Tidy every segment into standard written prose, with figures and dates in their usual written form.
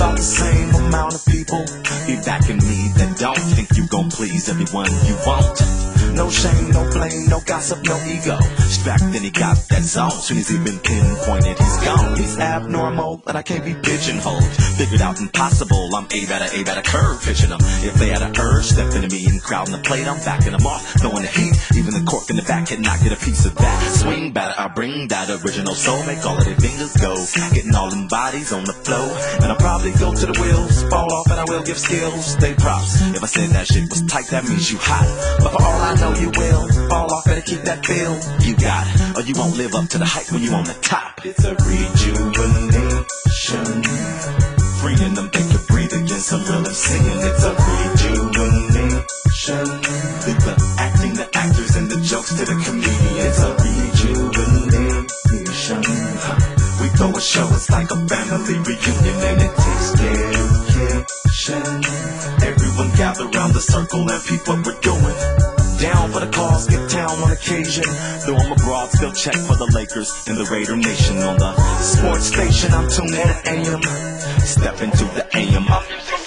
about the same amount of people be backing me that don't think you gon' please everyone you want. No shame, no blame, no gossip, no ego. Strapped, then he got that zone. Soon as he been pinpointed, he's gone. He's abnormal, but I can't be pigeonholed. Figured out impossible, I'm A at a curve, pitching them. If they had a urge, step into me and crowding the plate, I'm backing them off, throwing the heat. Even the cork in the back cannot get a piece of that. Swing batter, I bring that original soul, make all of their fingers go. Getting all them bodies on the flow. And I'll probably go to the wheels, fall off, and I will give skills. Stay props. If I said that shit was tight, that means you hot. But for all I know, you will fall off, better keep that feel you got, or you won't live up to the hype when you on the top. It's a rejuvenation, freeing them, they can breathe again. Some real singing. It's a rejuvenation. Leave the acting, the actors, and the jokes to the comedian. It's a rejuvenation. We throw a show, it's like a family reunion, and it takes dedication. Everyone gather around the circle and peep what we're doing. Down for the cause, get down on occasion. Though I'm abroad, still check for the Lakers and the Raider Nation. On the sports station, I'm tuned in to AM. Step into the AM, I'm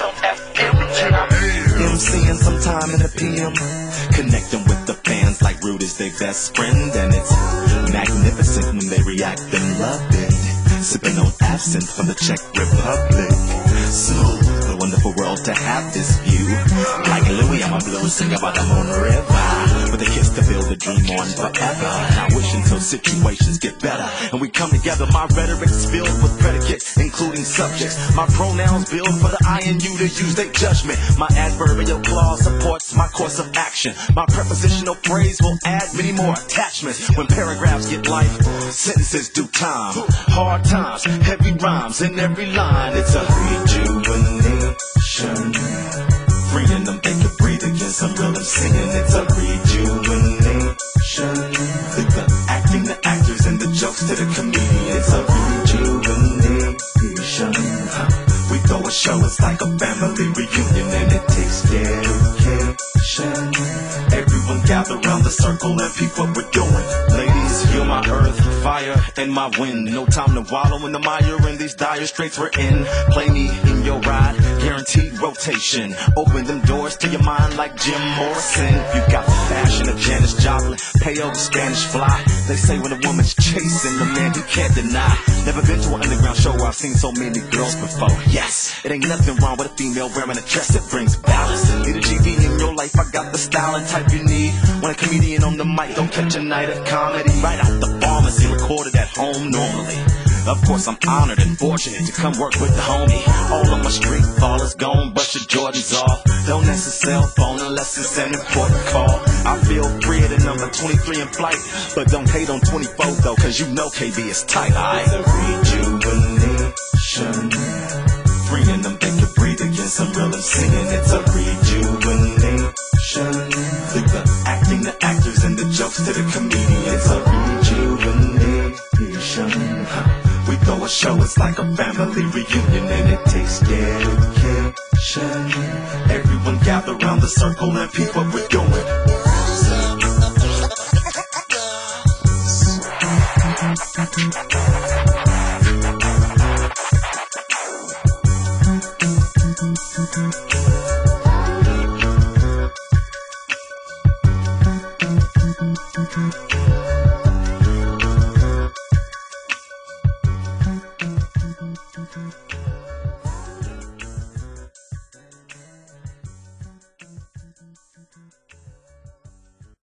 MCing sometime in the PM. Connecting with the fans like Rude is their best friend. And it's magnificent when they react and love it. Sipping on absinthe from the Czech Republic. Smooth, a wonderful world to have this view. Like Louis, I'm a blues singer by the Moon River, with a kiss to build a dream on forever. And I wish until situations get better and we come together. My rhetoric's filled with predicates, including subjects. My pronouns build for the I and you to use their judgment. My adverbial clause supports my course of action. My prepositional phrase will add many more attachments. When paragraphs get life, sentences do time. Hard times, heavy rhymes in every line. It's a rejuvenation, freeing them, they can breathe again. Some real singing. It's a rejuvenation. Leave the acting, the actors, and the jokes to the comedian. It's a rejuvenation. We throw a show, it's like a family reunion, and it takes dedication. Everyone gather around the circle and peep what we're doing. Ladies, you're my earth, fire, and my wind. No time to wallow in the mire in these dire straits we're in. Play me in your ride, guaranteed rotation. Open them doors to your mind like Jim Morrison. You got the fashion of Janis Joplin, pale the Spanish fly. They say when a woman's chasing the man you can't deny. Never been to an underground show where I've seen so many girls before. Yes, it ain't nothing wrong with a female wearing a dress that brings balance. Need a GB in your life, I got the style and type you need. When a comedian on the mic, don't catch a night of comedy. Right out the pharmacy, recorded at home normally. Of course I'm honored and fortunate to come work with the homie. All of my street ballers gone, brush your Jordans off. Don't answer cell phone unless it's an important call. I feel free at the number 23 in flight, but don't hate on 24 though, cause you know KB is tight. It's a rejuvenation, freeing them, they can breathe again. Some real singing. It's a rejuvenation. Leave the acting, the actors, and the jokes to the comedian. It's a rejuvenation. We throw a show, it's like a family reunion, and it takes dedication. Everyone gather around the circle and peep what we're doing.